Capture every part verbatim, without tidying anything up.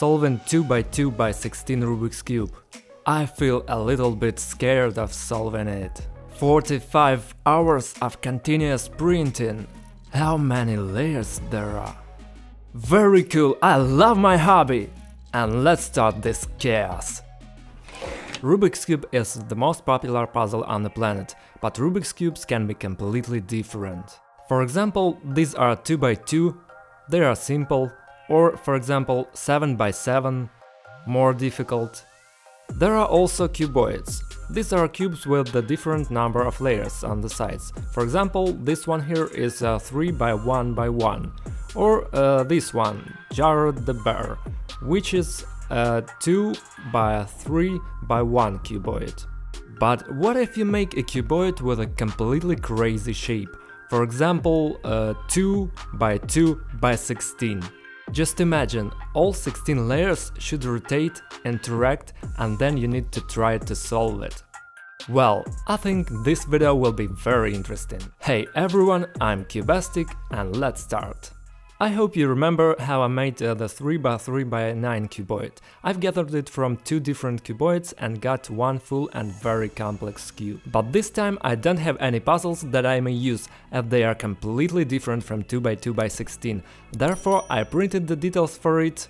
solving two by two by sixteen Rubik's Cube. I feel a little bit scared of solving it. forty-five hours of continuous printing. How many layers there are? Very cool, I love my hobby! And let's start this chaos. Rubik's Cube is the most popular puzzle on the planet, but Rubik's Cubes can be completely different. For example, these are two by two, they are simple, or for example seven by seven, more difficult. There are also cuboids. These are cubes with the different number of layers on the sides. For example, this one here is uh, three by one by one, or uh, this one, Jared the Bear, which is uh, two by three by one cuboid. But what if you make a cuboid with a completely crazy shape? For example, uh, two by two by sixteen. Just imagine, all sixteen layers should rotate, interact, and then you need to try to solve it. Well, I think this video will be very interesting. Hey everyone, I'm Cubastic and let's start. I hope you remember how I made uh, the three by three by nine cuboid. I've gathered it from two different cuboids and got one full and very complex cube. But this time I don't have any puzzles that I may use, as they are completely different from two by two by sixteen. Therefore I printed the details for it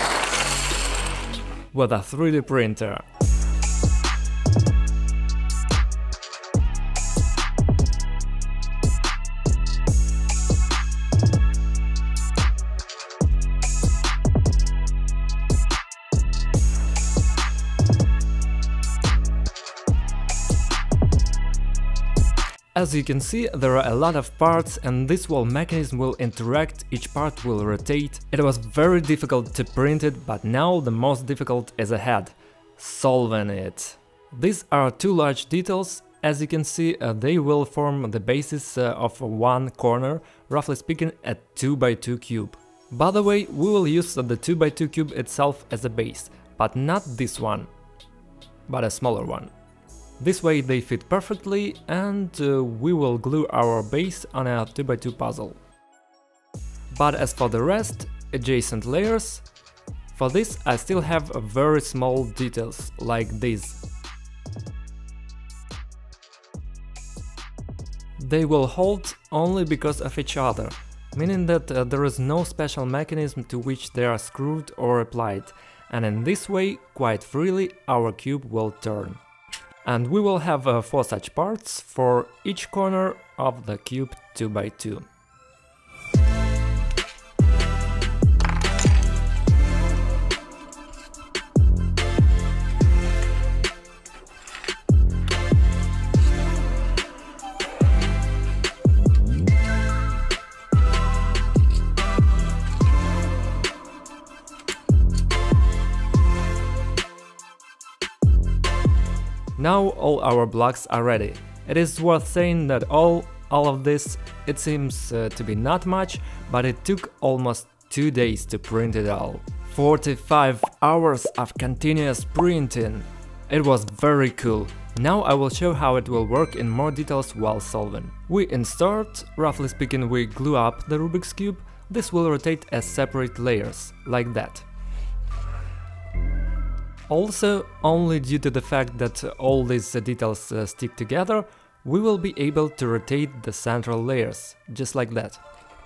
with a three D printer. As you can see, there are a lot of parts and this whole mechanism will interact, each part will rotate. It was very difficult to print it, but now the most difficult is ahead – solving it. These are two large details. As you can see, uh, they will form the basis uh, of one corner, roughly speaking a two by two cube. By the way, we will use the two by two cube itself as a base, but not this one, but a smaller one. This way they fit perfectly and uh, we will glue our base on a two by two puzzle. But as for the rest, adjacent layers, for this I still have very small details like these. They will hold only because of each other, meaning that uh, there is no special mechanism to which they are screwed or applied, and in this way, quite freely, our cube will turn. And we will have uh, four such parts for each corner of the cube two by two. Now all our blocks are ready. It is worth saying that all, all of this, it seems uh, to be not much, but it took almost two days to print it all. forty-five hours of continuous printing. It was very cool. Now I will show how it will work in more details while solving. We instart, roughly speaking we glue up the Rubik's Cube. This will rotate as separate layers, like that. Also, only due to the fact that all these details uh, stick together, we will be able to rotate the central layers, just like that.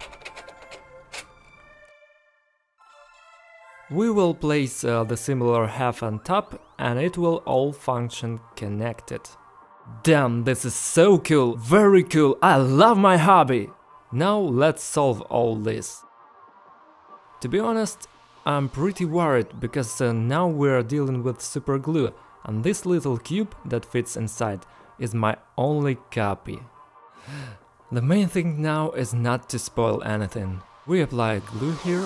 We will place uh, the similar half on top and it will all function connected. Damn, this is so cool, very cool, I love my hobby! Now let's solve all this. To be honest, I'm pretty worried, because uh, now we're dealing with super glue, and this little cube that fits inside is my only copy. The main thing now is not to spoil anything. We apply glue here.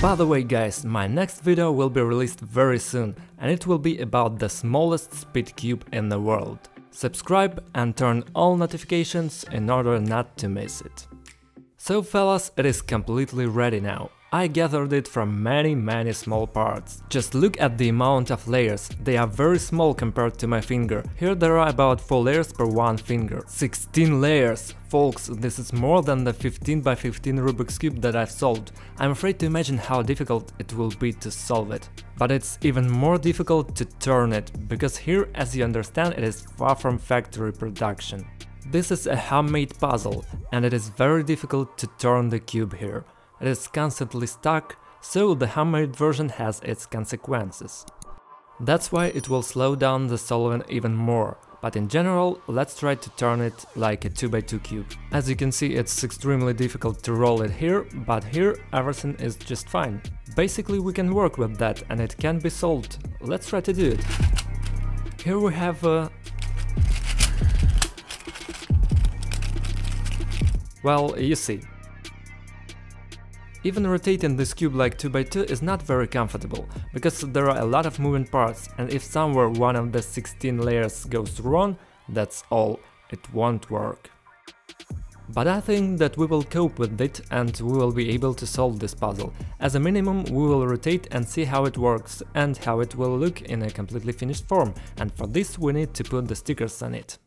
By the way guys, my next video will be released very soon and it will be about the smallest speed cube in the world. Subscribe and turn all notifications in order not to miss it. So fellas, it is completely ready now. I gathered it from many many small parts. Just look at the amount of layers, they are very small compared to my finger. Here there are about four layers per one finger. sixteen layers! Folks, this is more than the fifteen by fifteen Rubik's Cube that I've solved. I'm afraid to imagine how difficult it will be to solve it. But it's even more difficult to turn it, because here, as you understand, it is far from factory production. This is a handmade puzzle, and it is very difficult to turn the cube here. It is constantly stuck, so the handmade version has its consequences. That's why it will slow down the solving even more, but in general, let's try to turn it like a two by two cube. As you can see, it's extremely difficult to roll it here, but here everything is just fine. Basically we can work with that and it can be solved. Let's try to do it. Here we have a... Well, you see. Even rotating this cube like two by two is not very comfortable, because there are a lot of moving parts, and if somewhere one of the sixteen layers goes wrong, that's all, it won't work. But I think that we will cope with it and we will be able to solve this puzzle. As a minimum, we will rotate and see how it works and how it will look in a completely finished form, and for this we need to put the stickers on it.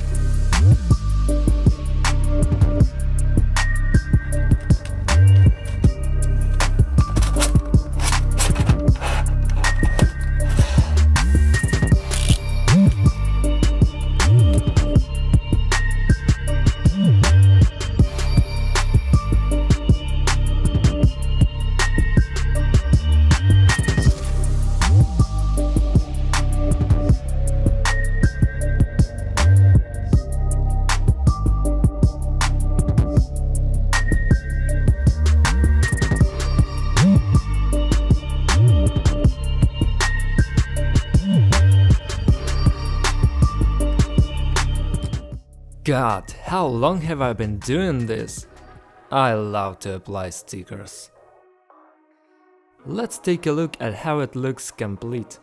God, how long have I been doing this? I love to apply stickers. Let's take a look at how it looks complete.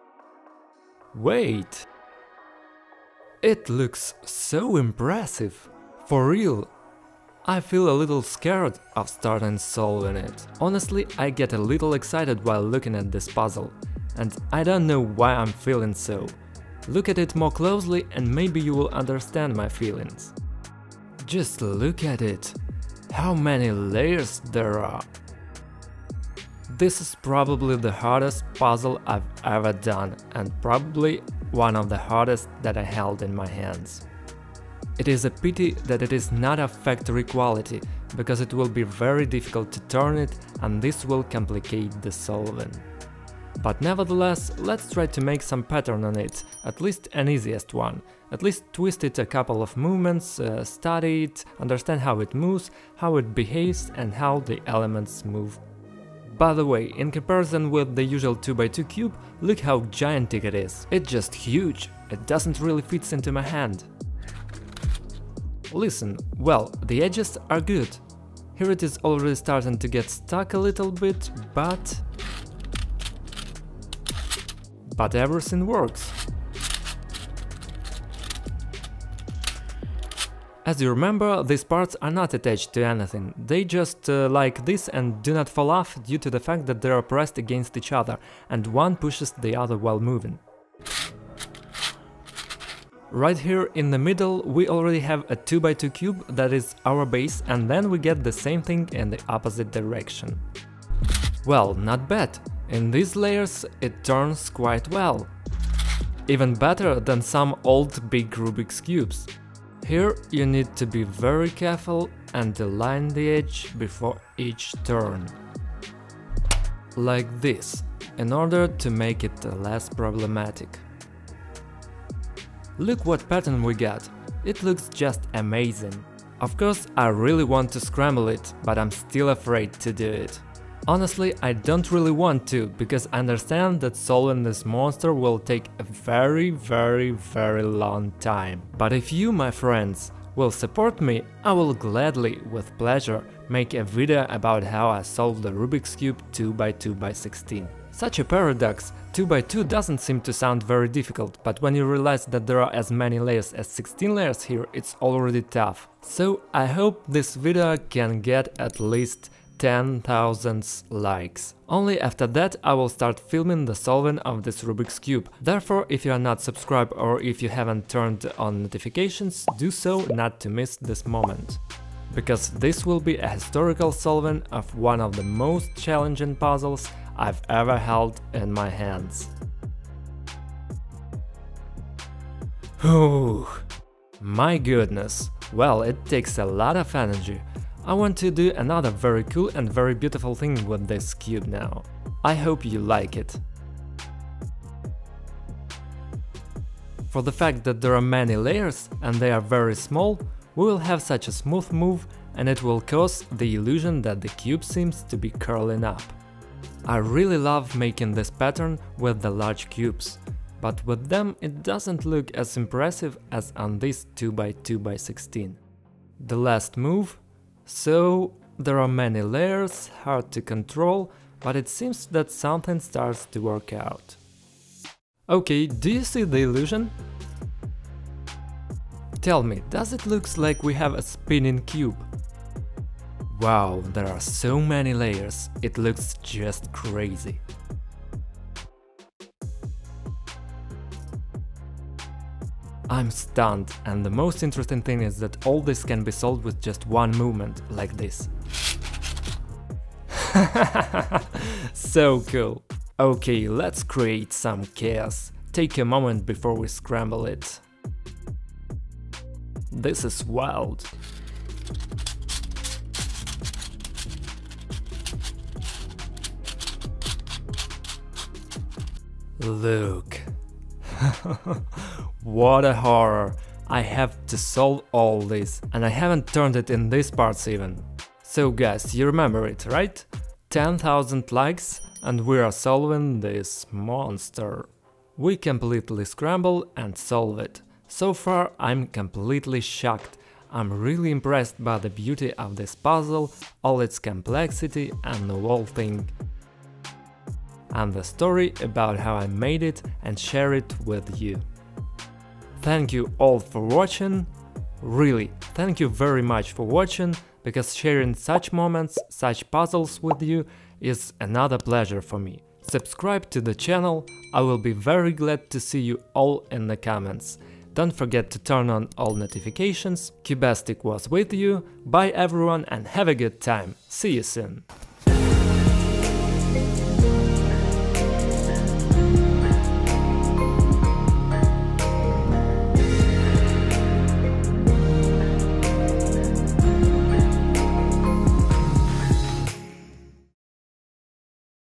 Wait! It looks so impressive! For real! I feel a little scared of starting solving it. Honestly, I get a little excited while looking at this puzzle, and I don't know why I'm feeling so. Look at it more closely and maybe you will understand my feelings. Just look at it. How many layers there are. This is probably the hardest puzzle I've ever done and probably one of the hardest that I held in my hands. It is a pity that it is not of factory quality, because it will be very difficult to turn it and this will complicate the solving. But nevertheless, let's try to make some pattern on it, at least an easiest one. At least twist it a couple of movements, uh, study it, understand how it moves, how it behaves and how the elements move. By the way, in comparison with the usual two by two cube, look how gigantic it is. It's just huge, it doesn't really fit into my hand. Listen, well, the edges are good. Here it is already starting to get stuck a little bit, but... But everything works. As you remember, these parts are not attached to anything, they just uh, like this and do not fall off due to the fact that they are pressed against each other and one pushes the other while moving. Right here in the middle we already have a two by two cube that is our base, and then we get the same thing in the opposite direction. Well, not bad. In these layers it turns quite well. Even better than some old big Rubik's cubes. Here you need to be very careful and align the edge before each turn. Like this, in order to make it less problematic. Look what pattern we got, it looks just amazing. Of course, I really want to scramble it, but I'm still afraid to do it. Honestly, I don't really want to, because I understand that solving this monster will take a very very very long time. But if you, my friends, will support me, I will gladly, with pleasure, make a video about how I solved the Rubik's Cube two by two by sixteen. Such a paradox, two by two doesn't seem to sound very difficult, but when you realize that there are as many layers as sixteen layers here, it's already tough. So I hope this video can get at least ten thousand likes. Only after that I will start filming the solving of this Rubik's Cube. Therefore, if you are not subscribed or if you haven't turned on notifications, do so not to miss this moment. Because this will be a historical solving of one of the most challenging puzzles I've ever held in my hands. Whew. My goodness, well, it takes a lot of energy. I want to do another very cool and very beautiful thing with this cube now. I hope you like it. For the fact that there are many layers and they are very small, we will have such a smooth move and it will cause the illusion that the cube seems to be curling up. I really love making this pattern with the large cubes, but with them it doesn't look as impressive as on this two by two by sixteen. The last move. So there are many layers, hard to control, but it seems that something starts to work out. Okay, do you see the illusion? Tell me, does it look like we have a spinning cube? Wow, there are so many layers, it looks just crazy. I'm stunned, and the most interesting thing is that all this can be solved with just one movement, like this. So cool! Okay, let's create some chaos. Take a moment before we scramble it. This is wild. Look. What a horror! I have to solve all this, and I haven't turned it in these parts even. So guys, you remember it, right? ten thousand likes and we are solving this monster. We completely scramble and solve it. So far I'm completely shocked. I'm really impressed by the beauty of this puzzle, all its complexity and the whole thing. And the story about how I made it and share it with you. Thank you all for watching. Really, thank you very much for watching, because sharing such moments, such puzzles with you is another pleasure for me. Subscribe to the channel, I will be very glad to see you all in the comments. Don't forget to turn on all notifications. Cubastic was with you, bye everyone and have a good time. See you soon.